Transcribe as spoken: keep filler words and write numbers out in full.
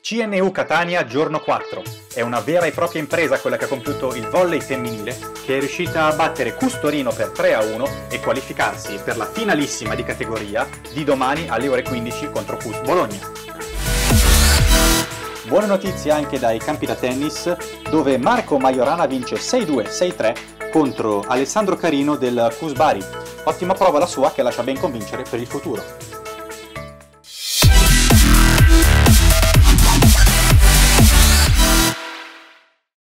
C N U Catania giorno quattro. È una vera e propria impresa quella che ha compiuto il volley femminile, che è riuscita a battere Cus Torino per tre a uno e qualificarsi per la finalissima di categoria di domani alle ore quindici contro Cus Bologna. Buone notizie anche dai campi da tennis, dove Marco Majorana vince sei due sei tre contro Alessandro Carino del Cus Bari. Ottima prova la sua che lascia ben convincere per il futuro.